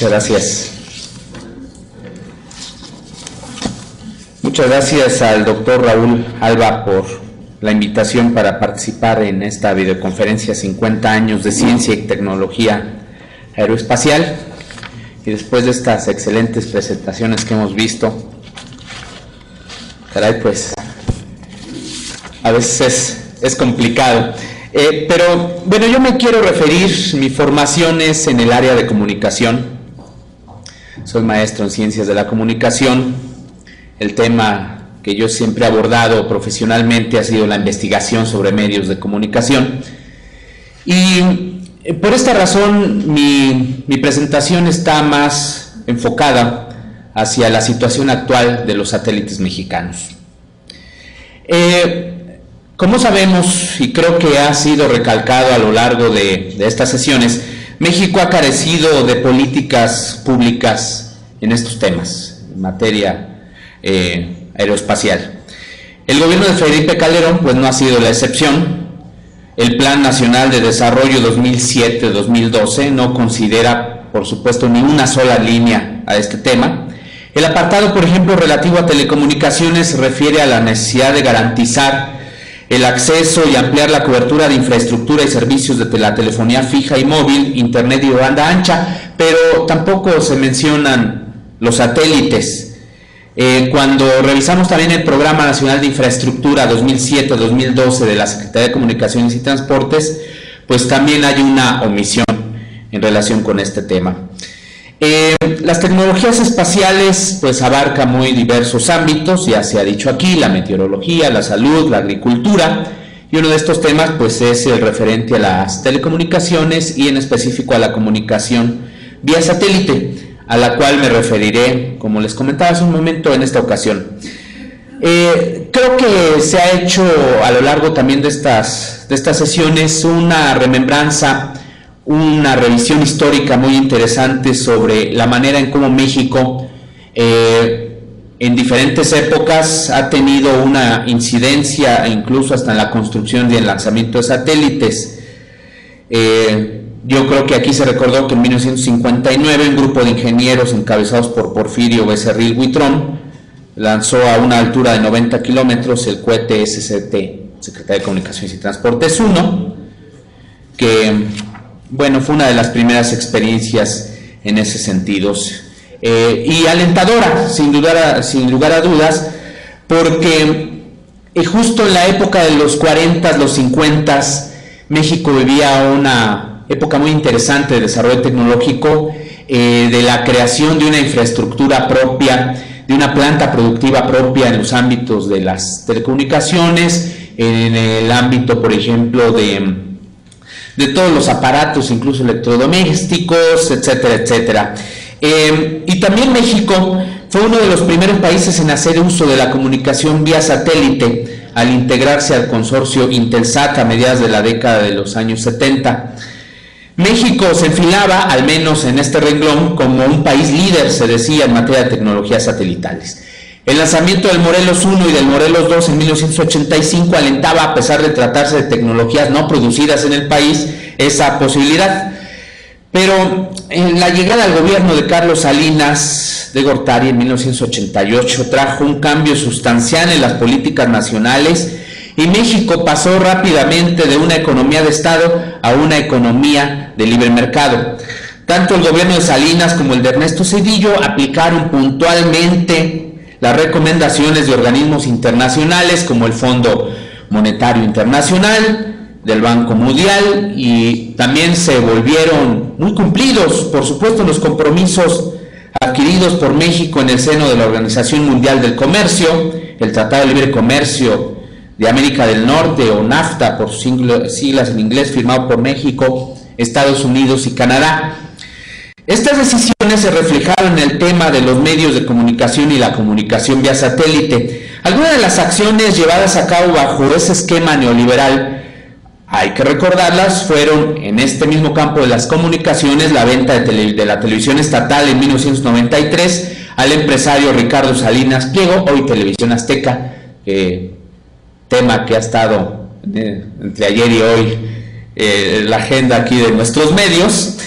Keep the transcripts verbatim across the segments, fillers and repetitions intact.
Muchas gracias. Muchas gracias al doctor Raúl Alba por la invitación para participar en esta videoconferencia cincuenta años de ciencia y tecnología aeroespacial. Y después de estas excelentes presentaciones que hemos visto, caray, pues a veces es, es complicado. Eh, pero bueno, yo me quiero referir, mi formación es en el área de comunicación. Soy maestro en ciencias de la comunicación. El tema que yo siempre he abordado profesionalmente ha sido la investigación sobre medios de comunicación. Y por esta razón mi, mi presentación está más enfocada hacia la situación actual de los satélites mexicanos. Eh, como sabemos, y creo que ha sido recalcado a lo largo de, de estas sesiones, México ha carecido de políticas públicas en estos temas, en materia eh, aeroespacial. El gobierno de Felipe Calderón pues no ha sido la excepción. El Plan Nacional de Desarrollo dos mil siete a dos mil doce no considera, por supuesto, ni una sola línea a este tema. El apartado, por ejemplo, relativo a telecomunicaciones se refiere a la necesidad de garantizar el acceso y ampliar la cobertura de infraestructura y servicios de la telefonía fija y móvil, internet y banda ancha, pero tampoco se mencionan los satélites. Eh, cuando revisamos también el Programa Nacional de Infraestructura dos mil siete a dos mil doce de la Secretaría de Comunicaciones y Transportes, pues también hay una omisión en relación con este tema. Eh, las tecnologías espaciales pues abarcan muy diversos ámbitos, ya se ha dicho aquí, la meteorología, la salud, la agricultura, y uno de estos temas pues es el referente a las telecomunicaciones y en específico a la comunicación vía satélite, a la cual me referiré, como les comentaba hace un momento, en esta ocasión. Eh, creo que se ha hecho a lo largo también de estas, de estas sesiones una remembranza, una revisión histórica muy interesante sobre la manera en cómo México eh, en diferentes épocas ha tenido una incidencia, incluso hasta en la construcción y el lanzamiento de satélites. Eh, yo creo que aquí se recordó que en mil novecientos cincuenta y nueve un grupo de ingenieros encabezados por Porfirio Becerril Buitrón lanzó a una altura de noventa kilómetros el cohete S C T, Secretaría de Comunicaciones y Transportes uno, que bueno, fue una de las primeras experiencias en ese sentido, eh, y alentadora, sin lugar a, sin lugar a dudas, porque eh, justo en la época de los cuarenta, los cincuenta, México vivía una época muy interesante de desarrollo tecnológico, eh, de la creación de una infraestructura propia, de una planta productiva propia en los ámbitos de las telecomunicaciones, en el ámbito, por ejemplo, de... de todos los aparatos, incluso electrodomésticos, etcétera, etcétera. Eh, y también México fue uno de los primeros países en hacer uso de la comunicación vía satélite al integrarse al consorcio Intelsat a mediados de la década de los años setenta. México se enfilaba, al menos en este renglón, como un país líder, se decía, en materia de tecnologías satelitales. El lanzamiento del Morelos uno y del Morelos dos en mil novecientos ochenta y cinco alentaba, a pesar de tratarse de tecnologías no producidas en el país, esa posibilidad. Pero en la llegada al gobierno de Carlos Salinas de Gortari en mil novecientos ochenta y ocho trajo un cambio sustancial en las políticas nacionales y México pasó rápidamente de una economía de Estado a una economía de libre mercado. Tanto el gobierno de Salinas como el de Ernesto Zedillo aplicaron puntualmente las recomendaciones de organismos internacionales como el Fondo Monetario Internacional, del Banco Mundial, y también se volvieron muy cumplidos, por supuesto, los compromisos adquiridos por México en el seno de la Organización Mundial del Comercio, el Tratado de Libre Comercio de América del Norte, o NAFTA por siglas en inglés, firmado por México, Estados Unidos y Canadá. Estas decisiones se reflejaron en el tema de los medios de comunicación y la comunicación vía satélite. Algunas de las acciones llevadas a cabo bajo ese esquema neoliberal, hay que recordarlas, fueron en este mismo campo de las comunicaciones, la venta de, tele, de la televisión estatal en mil novecientos noventa y tres al empresario Ricardo Salinas Pliego, hoy Televisión Azteca, eh, tema que ha estado eh, entre ayer y hoy eh, la agenda aquí de nuestros medios.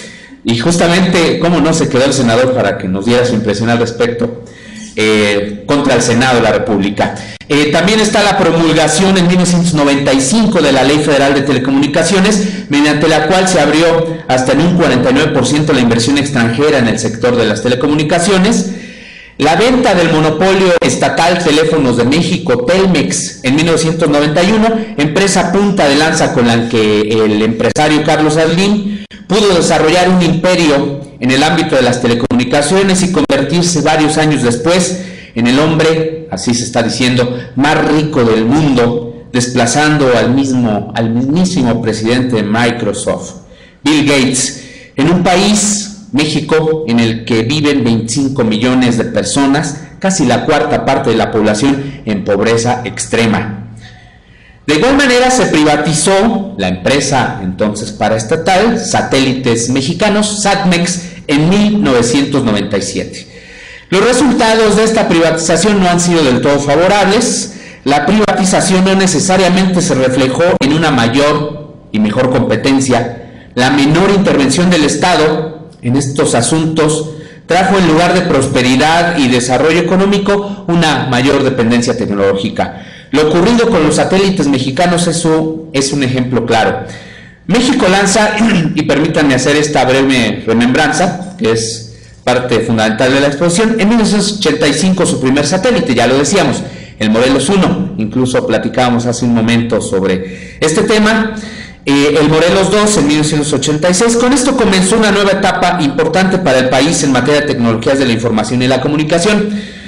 Y justamente, ¿cómo no se quedó el senador para que nos diera su impresión al respecto? Eh, contra el Senado de la República. Eh, también está la promulgación en mil novecientos noventa y cinco de la Ley Federal de Telecomunicaciones, mediante la cual se abrió hasta en un cuarenta y nueve por ciento la inversión extranjera en el sector de las telecomunicaciones. La venta del monopolio estatal Teléfonos de México, Telmex, en mil novecientos noventa y uno, empresa punta de lanza con la que el empresario Carlos Slim pudo desarrollar un imperio en el ámbito de las telecomunicaciones y convertirse varios años después en el hombre, así se está diciendo, más rico del mundo, desplazando al mismo, al mismísimo presidente de Microsoft, Bill Gates, en un país, México, en el que viven veinticinco millones de personas, casi la cuarta parte de la población en pobreza extrema. De igual manera se privatizó la empresa entonces paraestatal Satélites Mexicanos, Satmex, en mil novecientos noventa y siete. Los resultados de esta privatización no han sido del todo favorables. La privatización no necesariamente se reflejó en una mayor y mejor competencia. La menor intervención del Estado en estos asuntos trajo, en lugar de prosperidad y desarrollo económico, una mayor dependencia tecnológica. Lo ocurrido con los satélites mexicanos eso es un ejemplo claro. México lanza, y permítanme hacer esta breve remembranza, que es parte fundamental de la exposición, en mil novecientos ochenta y cinco su primer satélite, ya lo decíamos, el Morelos uno, incluso platicábamos hace un momento sobre este tema, eh, el Morelos dos en mil novecientos ochenta y seis. Con esto comenzó una nueva etapa importante para el país en materia de tecnologías de la información y la comunicación.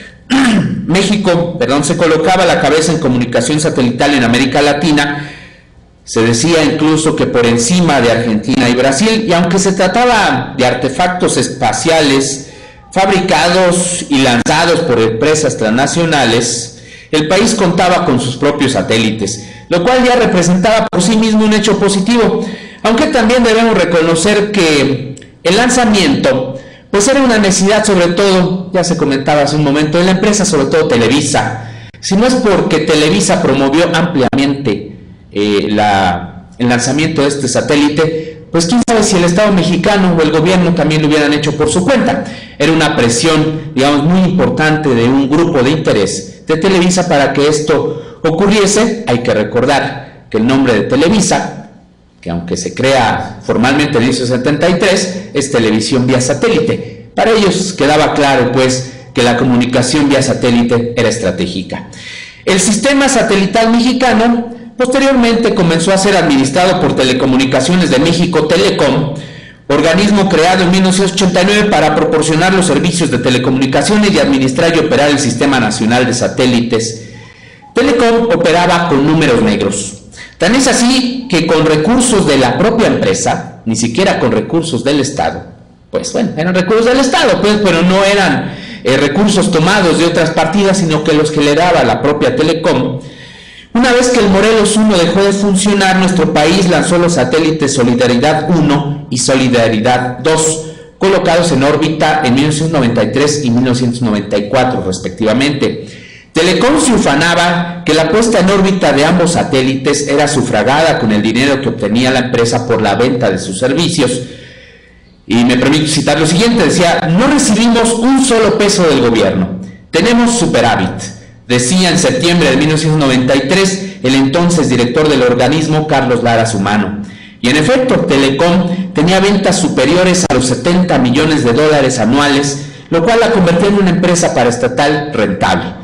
México, perdón, se colocaba a la cabeza en comunicación satelital en América Latina. Se decía incluso que por encima de Argentina y Brasil, y aunque se trataba de artefactos espaciales fabricados y lanzados por empresas transnacionales, el país contaba con sus propios satélites, lo cual ya representaba por sí mismo un hecho positivo, aunque también debemos reconocer que el lanzamiento pues era una necesidad, sobre todo, ya se comentaba hace un momento, de la empresa, sobre todo Televisa. Si no es porque Televisa promovió ampliamente eh, la, el lanzamiento de este satélite, pues quién sabe si el Estado mexicano o el gobierno también lo hubieran hecho por su cuenta. Era una presión, digamos, muy importante de un grupo de interés de Televisa para que esto ocurriese. Hay que recordar que el nombre de Televisa, que aunque se crea formalmente en mil novecientos setenta y tres, es televisión vía satélite. Para ellos quedaba claro, pues, que la comunicación vía satélite era estratégica. El sistema satelital mexicano posteriormente comenzó a ser administrado por Telecomunicaciones de México, Telecom, organismo creado en mil novecientos ochenta y nueve para proporcionar los servicios de telecomunicaciones y administrar y operar el Sistema Nacional de Satélites. Telecom operaba con números negros. Tan es así que con recursos de la propia empresa, ni siquiera con recursos del Estado, pues bueno, eran recursos del Estado, pues, pero no eran eh, recursos tomados de otras partidas, sino que los que le daba la propia Telecom. Una vez que el Morelos uno dejó de funcionar, nuestro país lanzó los satélites Solidaridad uno y Solidaridad dos, colocados en órbita en mil novecientos noventa y tres y mil novecientos noventa y cuatro respectivamente. Telecom se ufanaba que la puesta en órbita de ambos satélites era sufragada con el dinero que obtenía la empresa por la venta de sus servicios. Y me permito citar lo siguiente, decía: no recibimos un solo peso del gobierno, tenemos superávit, decía en septiembre de mil novecientos noventa y tres el entonces director del organismo, Carlos Lara Sumano. Y en efecto, Telecom tenía ventas superiores a los setenta millones de dólares anuales, lo cual la convertía en una empresa paraestatal rentable.